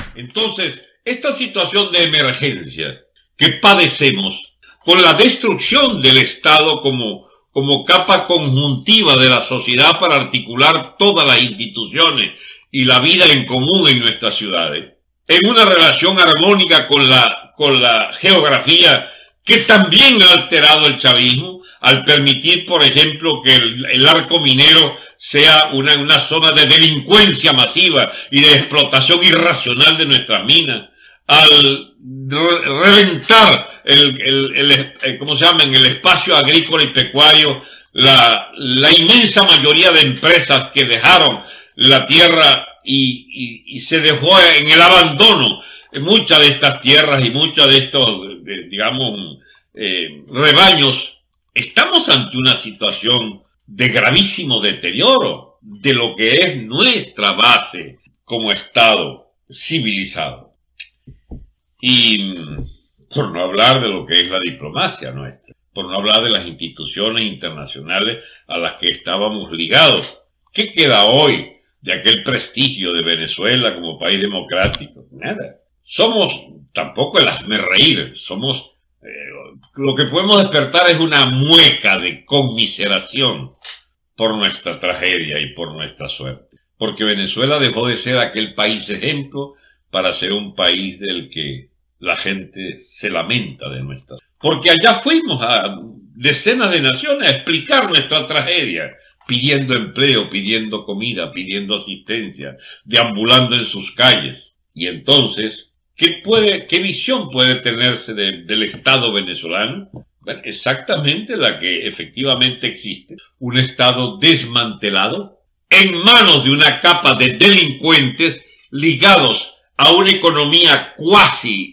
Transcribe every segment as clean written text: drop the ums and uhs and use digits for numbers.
Entonces, esta situación de emergencia que padecemos con la destrucción del Estado como capa conjuntiva de la sociedad para articular todas las instituciones y la vida en común en nuestras ciudades, en una relación armónica con la geografía que también ha alterado el chavismo, al permitir, por ejemplo, que el arco minero sea una zona de delincuencia masiva y de explotación irracional de nuestras minas, al reventar ¿cómo se llama? En el espacio agrícola y pecuario, la inmensa mayoría de empresas que dejaron la tierra y se dejó en el abandono muchas de estas tierras y muchos de estos, digamos, rebaños. Estamos ante una situación de gravísimo deterioro de lo que es nuestra base como Estado civilizado. Y por no hablar de lo que es la diplomacia nuestra, por no hablar de las instituciones internacionales a las que estábamos ligados. ¿Qué queda hoy de aquel prestigio de Venezuela como país democrático? Nada. Somos tampoco el hazmerreír, somos... lo que podemos despertar es una mueca de conmiseración por nuestra tragedia y por nuestra suerte. Porque Venezuela dejó de ser aquel país ejemplo para ser un país del que la gente se lamenta de nuestra suerte. Porque allá fuimos a decenas de naciones a explicar nuestra tragedia, pidiendo empleo, pidiendo comida, pidiendo asistencia, deambulando en sus calles. Y entonces, ¿qué visión puede tenerse del Estado venezolano? Bueno, exactamente la que efectivamente existe. Un Estado desmantelado, en manos de una capa de delincuentes ligados a una economía cuasi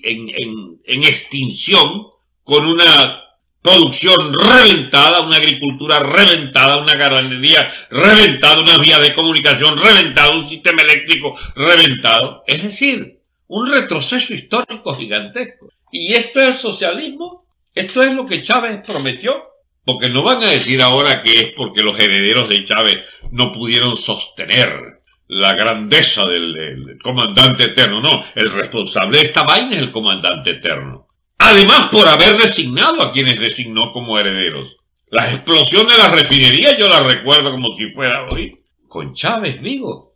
en extinción, con una producción reventada, una agricultura reventada, una ganadería reventada, una vía de comunicación reventada, un sistema eléctrico reventado. Es decir, un retroceso histórico gigantesco. ¿Y esto es el socialismo? ¿Esto es lo que Chávez prometió? Porque no van a decir ahora que es porque los herederos de Chávez no pudieron sostener la grandeza del comandante eterno. No, el responsable de esta vaina es el comandante eterno. Además, por haber designado a quienes designó como herederos. La explosión de la refinería yo la recuerdo como si fuera hoy, con Chávez vivo.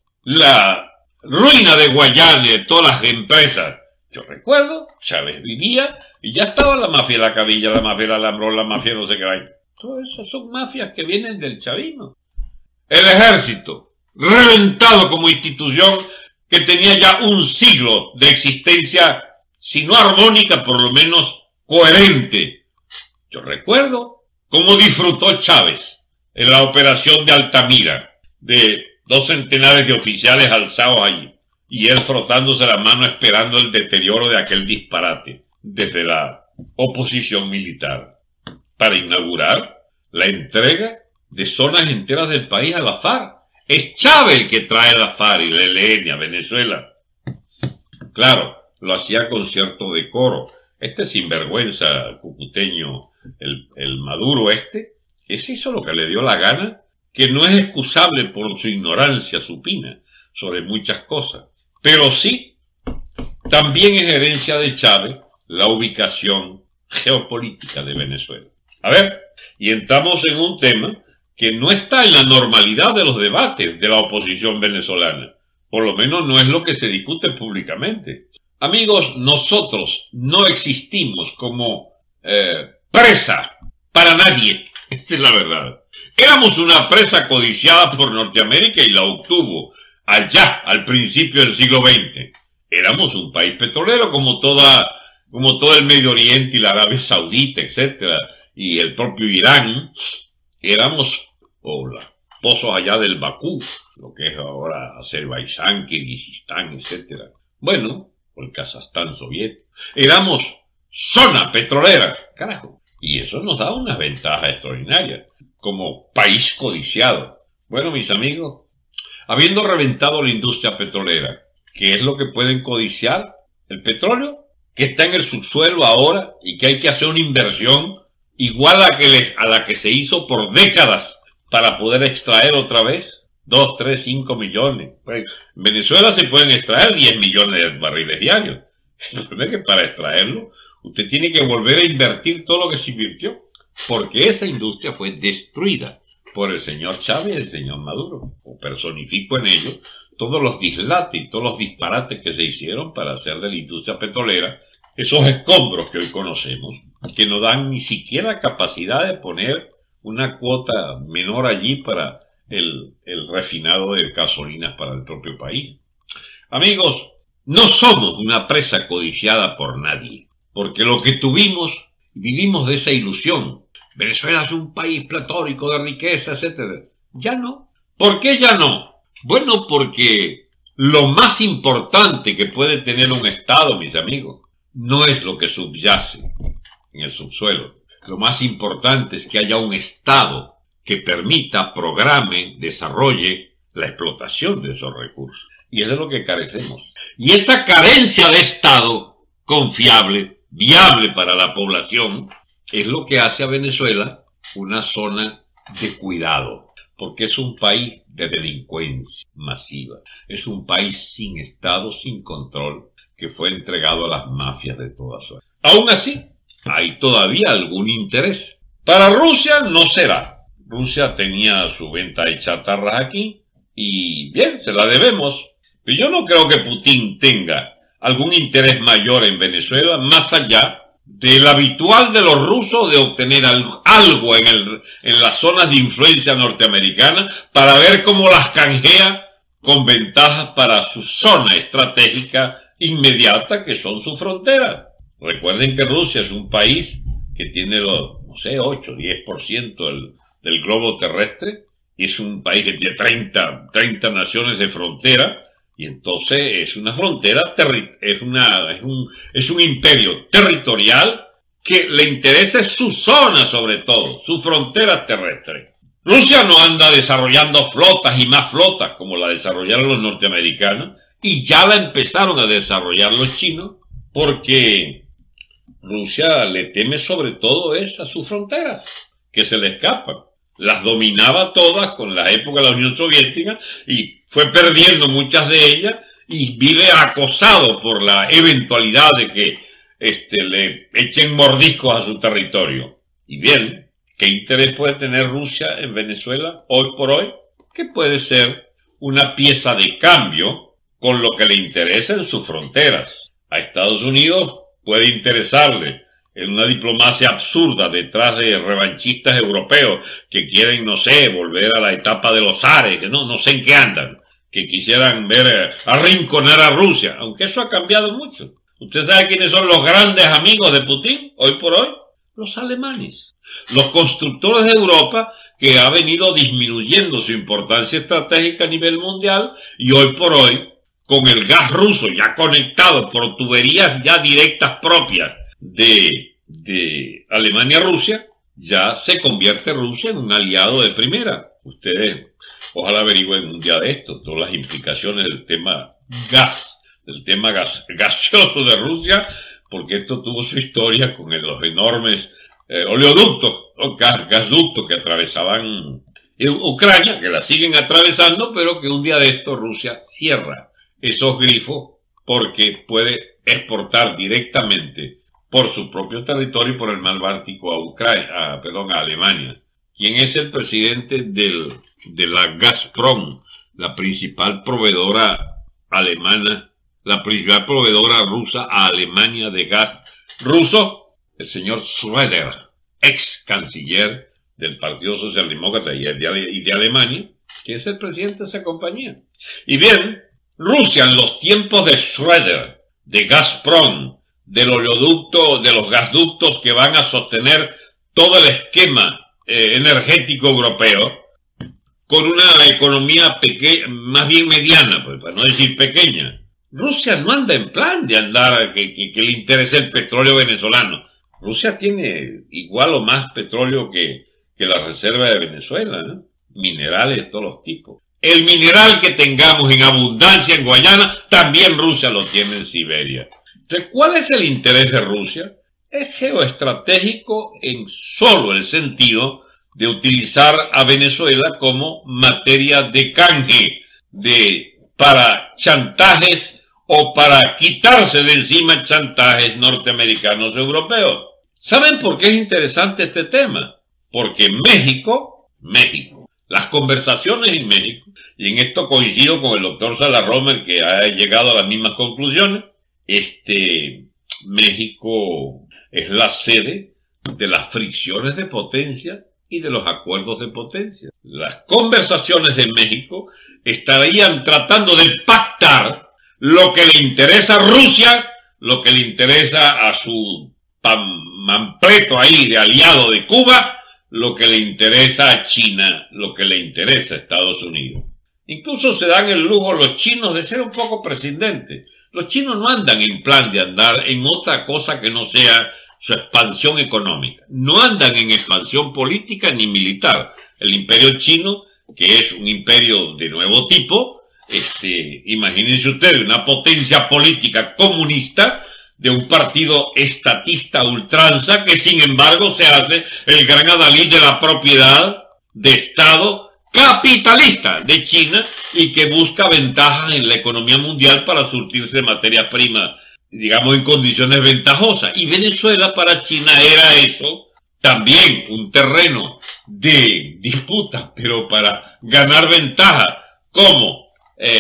La ruina de Guayana y de todas las empresas. Yo recuerdo, Chávez vivía y ya estaba la mafia de la Cabilla, la mafia del Alambrón, la mafia no sé qué hay. Todas esas son mafias que vienen del chavismo. El ejército, reventado como institución que tenía ya un siglo de existencia, si no armónica, por lo menos coherente. Yo recuerdo cómo disfrutó Chávez en la operación de Altamira, de 2 centenares de oficiales alzados allí, y él frotándose la mano esperando el deterioro de aquel disparate desde la oposición militar, para inaugurar la entrega de zonas enteras del país a la FARC. Es Chávez el que trae la FARC y la ELN a Venezuela. Claro, lo hacía con cierto decoro. Este sinvergüenza cucuteño, el Maduro ese hizo lo que le dio la gana, que no es excusable por su ignorancia supina sobre muchas cosas. Pero sí, también es herencia de Chávez la ubicación geopolítica de Venezuela. A ver, y entramos en un tema que no está en la normalidad de los debates de la oposición venezolana. Por lo menos no es lo que se discute públicamente. Amigos, nosotros no existimos como presa para nadie. Esa es la verdad. Éramos una presa codiciada por Norteamérica y la obtuvo allá, al principio del siglo XX. Éramos un país petrolero como todo el Medio Oriente y la Arabia Saudita, etcétera, y el propio Irán. Éramos los pozos allá del Bakú, lo que es ahora Azerbaiyán, Kirguistán, etcétera. Bueno, o el Kazajstán soviético. Éramos zona petrolera, carajo. Y eso nos da unas ventajas extraordinarias, como país codiciado. Bueno, mis amigos, habiendo reventado la industria petrolera, ¿qué es lo que pueden codiciar? El petróleo, que está en el subsuelo ahora y que hay que hacer una inversión igual a la que se hizo por décadas para poder extraer otra vez. 2, 3, 5 millones. Pues, en Venezuela se pueden extraer 10 millones de barriles diarios. El problema es que para extraerlo, usted tiene que volver a invertir todo lo que se invirtió, porque esa industria fue destruida por el señor Chávez y el señor Maduro. O personifico en ello todos los dislates y todos los disparates que se hicieron para hacer de la industria petrolera esos escombros que hoy conocemos, que no dan ni siquiera capacidad de poner una cuota menor allí para el refinado de gasolinas para el propio país. Amigos, no somos una presa codiciada por nadie, porque lo que tuvimos, vivimos de esa ilusión. Venezuela es un país pletórico de riqueza, etc. Ya no. ¿Por qué ya no? Bueno, porque lo más importante que puede tener un Estado, mis amigos, no es lo que subyace en el subsuelo. Lo más importante es que haya un Estado que permita, programe, desarrolle la explotación de esos recursos. Y eso es lo que carecemos. Y esa carencia de Estado confiable, viable para la población, es lo que hace a Venezuela una zona de cuidado. Porque es un país de delincuencia masiva. Es un país sin Estado, sin control, que fue entregado a las mafias de toda suerte. Aún así, hay todavía algún interés. Para Rusia no será. Rusia tenía su venta de chatarras aquí y bien, se la debemos. Pero yo no creo que Putin tenga algún interés mayor en Venezuela más allá del habitual de los rusos de obtener algo en las zonas de influencia norteamericana para ver cómo las canjea con ventajas para su zona estratégica inmediata, que son sus fronteras. Recuerden que Rusia es un país que tiene los, no sé, 8, 10% del globo terrestre, y es un país que tiene 30 naciones de frontera, y entonces es una frontera, es un imperio territorial que le interesa su zona sobre todo, su frontera terrestre. Rusia no anda desarrollando flotas y más flotas como la desarrollaron los norteamericanos, y ya la empezaron a desarrollar los chinos, porque Rusia le teme sobre todo a sus fronteras, que se le escapan. Las dominaba todas con la época de la Unión Soviética y fue perdiendo muchas de ellas y vive acosado por la eventualidad de que le echen mordiscos a su territorio. Y bien, ¿qué interés puede tener Rusia en Venezuela hoy por hoy? Que puede ser una pieza de cambio con lo que le interesa en sus fronteras. A Estados Unidos puede interesarle en una diplomacia absurda detrás de revanchistas europeos que quieren, no sé, volver a la etapa de los zares, que no sé en qué andan, que quisieran ver arrinconar a Rusia, aunque eso ha cambiado mucho. ¿Usted sabe quiénes son los grandes amigos de Putin hoy por hoy? Los alemanes, los constructores de Europa, que ha venido disminuyendo su importancia estratégica a nivel mundial, y hoy por hoy, con el gas ruso ya conectado por tuberías ya directas propias de Alemania a Rusia, ya se convierte Rusia en un aliado de primera. Ustedes ojalá averigüen un día de esto todas las implicaciones del tema gaseoso de Rusia, porque esto tuvo su historia con los enormes oleoductos o gasductos que atravesaban Ucrania, que la siguen atravesando, pero que un día de esto Rusia cierra esos grifos porque puede exportar directamente por su propio territorio, por el mar Báltico a Alemania. ¿Quién es el presidente de la Gazprom, la principal proveedora alemana, la principal proveedora rusa a Alemania de gas ruso? El señor Schröder, ex canciller del Partido Socialdemócrata y de Alemania, que es el presidente de esa compañía. Y bien, Rusia en los tiempos de Schröder, de Gazprom, del oleoducto, de los gasductos que van a sostener todo el esquema energético europeo, con una economía más bien mediana, pues, para no decir pequeña. Rusia no anda en plan de andar que le interese el petróleo venezolano. Rusia tiene igual o más petróleo que la reserva de Venezuela, ¿no? Minerales de todos los tipos. El mineral que tengamos en abundancia en Guayana, también Rusia lo tiene en Siberia. Entonces, ¿cuál es el interés de Rusia? Es geoestratégico en solo el sentido de utilizar a Venezuela como materia de canje para chantajes o para quitarse de encima chantajes norteamericanos y europeos. ¿Saben por qué es interesante este tema? Porque México, las conversaciones en México, y en esto coincido con el doctor Salarromer, que ha llegado a las mismas conclusiones, México es la sede de las fricciones de potencia y de los acuerdos de potencia. Las conversaciones en México estarían tratando de pactar lo que le interesa a Rusia, lo que le interesa a su mampleto ahí de aliado de Cuba, lo que le interesa a China, lo que le interesa a Estados Unidos. Incluso se dan el lujo los chinos de ser un poco prescindentes. Los chinos no andan en plan de andar en otra cosa que no sea su expansión económica. No andan en expansión política ni militar. El imperio chino, que es un imperio de nuevo tipo, imagínense ustedes, una potencia política comunista de un partido estatista ultranza que sin embargo se hace el gran adalid de la propiedad de Estado capitalista de China y que busca ventajas en la economía mundial para surtirse de materias primas, digamos, en condiciones ventajosas. Y Venezuela para China era eso, también un terreno de disputa, pero para ganar ventaja como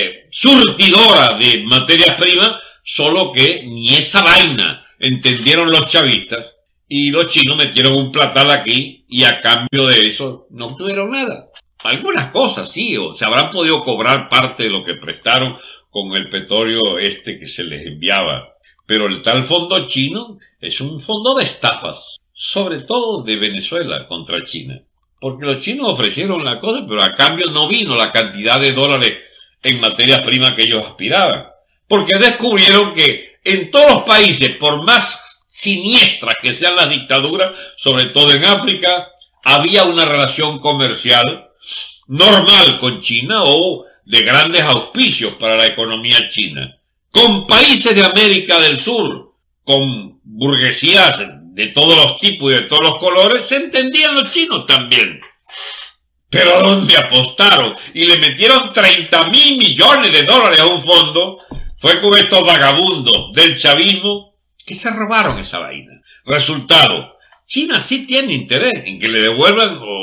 surtidora de materias primas, solo que ni esa vaina entendieron los chavistas y los chinos metieron un platal aquí y a cambio de eso no obtuvieron nada. Algunas cosas sí, o se habrán podido cobrar parte de lo que prestaron con el petróleo que se les enviaba. Pero el tal fondo chino es un fondo de estafas, sobre todo de Venezuela contra China. Porque los chinos ofrecieron la cosa, pero a cambio no vino la cantidad de dólares en materias primas que ellos aspiraban. Porque descubrieron que en todos los países, por más siniestras que sean las dictaduras, sobre todo en África, había una relación comercial normal con China o de grandes auspicios para la economía china. Con países de América del Sur, con burguesías de todos los tipos y de todos los colores, se entendían los chinos también. Pero ¿a dónde apostaron? Y le metieron 30.000 millones de dólares a un fondo. Fue con estos vagabundos del chavismo que se robaron esa vaina. Resultado, China sí tiene interés en que le devuelvan o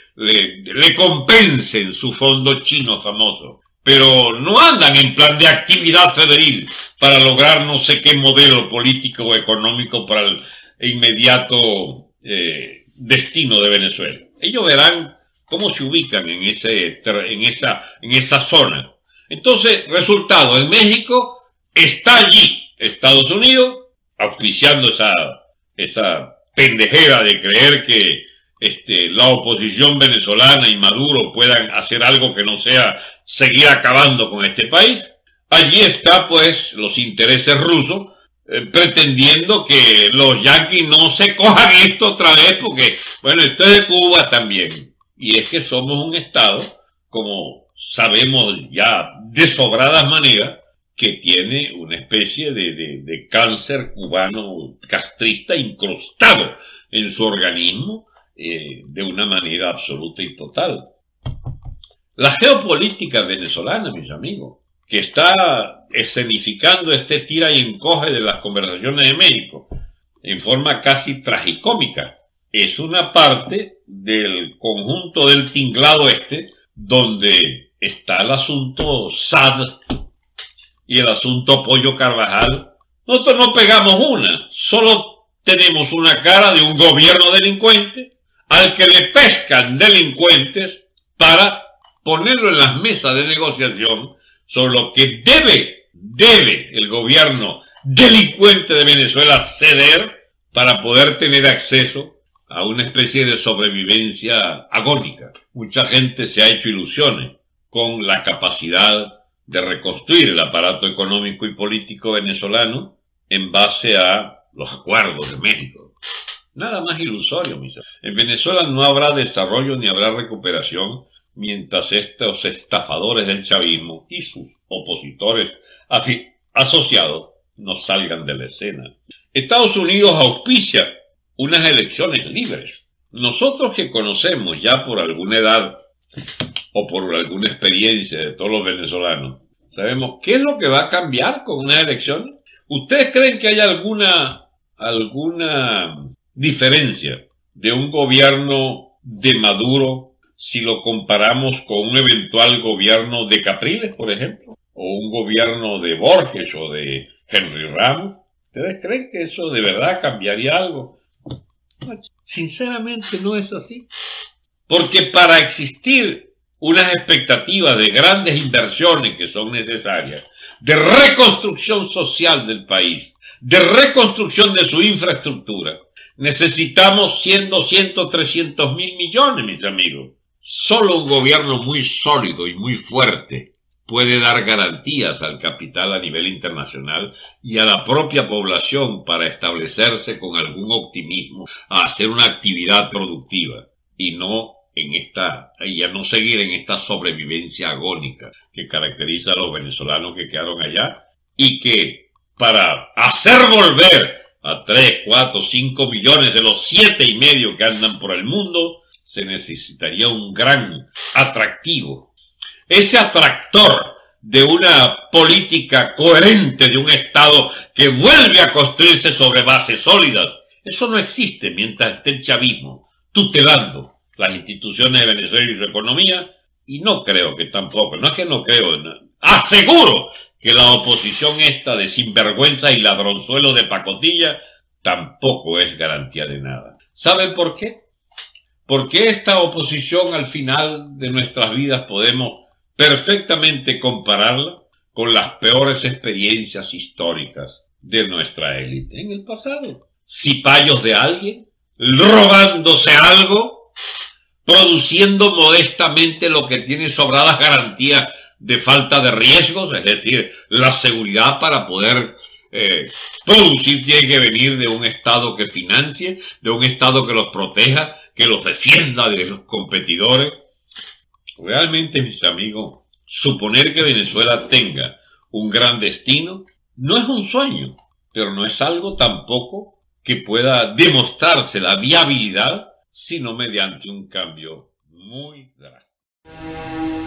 le compensen su fondo chino famoso. Pero no andan en plan de actividad febril para lograr no sé qué modelo político o económico para el inmediato destino de Venezuela. Ellos verán cómo se ubican en esa zona. Entonces, resultado, en México está allí Estados Unidos auspiciando esa pendejera de creer que la oposición venezolana y Maduro puedan hacer algo que no sea seguir acabando con este país. Allí está pues los intereses rusos pretendiendo que los yanquis no se cojan esto otra vez porque, bueno, esto es de Cuba también. Y es que somos un estado, como sabemos ya de sobradas maneras, que tiene una especie de cáncer cubano castrista incrustado en su organismo de una manera absoluta y total. La geopolítica venezolana, mis amigos, que está escenificando este tira y encoge de las conversaciones de México en forma casi tragicómica, es una parte del conjunto del tinglado donde está el asunto SAD y el asunto Pollo Carvajal. Nosotros no pegamos una, solo tenemos una cara de un gobierno delincuente al que le pescan delincuentes para ponerlo en las mesas de negociación sobre lo que debe el gobierno delincuente de Venezuela ceder para poder tener acceso a una especie de sobrevivencia agónica. Mucha gente se ha hecho ilusiones con la capacidad de reconstruir el aparato económico y político venezolano en base a los acuerdos de México. Nada más ilusorio, mis amigos. En Venezuela no habrá desarrollo ni habrá recuperación mientras estos estafadores del chavismo y sus opositores asociados no salgan de la escena. Estados Unidos auspicia unas elecciones libres nosotros que conocemos ya por alguna edad o por alguna experiencia de todos los venezolanos, sabemos qué es lo que va a cambiar con unas elecciones. ¿Ustedes creen que hay alguna diferencia de un gobierno de Maduro si lo comparamos con un eventual gobierno de Capriles, por ejemplo? ¿O un gobierno de Borges o de Henry Ramos? ¿Ustedes creen que eso de verdad cambiaría algo? Sinceramente no es así. Porque para existir unas expectativas de grandes inversiones que son necesarias, de reconstrucción social del país, de reconstrucción de su infraestructura, necesitamos 100, 200, 300 mil millones, mis amigos. Solo un gobierno muy sólido y muy fuerte puede dar garantías al capital a nivel internacional y a la propia población para establecerse con algún optimismo a hacer una actividad productiva y a no seguir en esta sobrevivencia agónica que caracteriza a los venezolanos que quedaron allá y que para hacer volver a 3, 4, 5 millones de los 7,5 que andan por el mundo se necesitaría un gran atractivo. Ese atractor de una política coherente de un Estado que vuelve a construirse sobre bases sólidas, eso no existe mientras esté el chavismo tutelando las instituciones de Venezuela y su economía, y no creo que tampoco, no es que no creo, aseguro que la oposición esta de sinvergüenza y ladronzuelos de pacotilla tampoco es garantía de nada. ¿Saben por qué? Porque esta oposición al final de nuestras vidas podemos perfectamente compararla con las peores experiencias históricas de nuestra élite en el pasado. Cipayos de alguien, robándose algo, produciendo modestamente lo que tiene sobradas garantías de falta de riesgos, es decir, la seguridad para poder producir tiene que venir de un Estado que financie, de un Estado que los proteja, que los defienda de los competidores. Realmente, mis amigos, suponer que Venezuela tenga un gran destino no es un sueño, pero no es algo tampoco que pueda demostrarse la viabilidad, sino mediante un cambio muy drástico.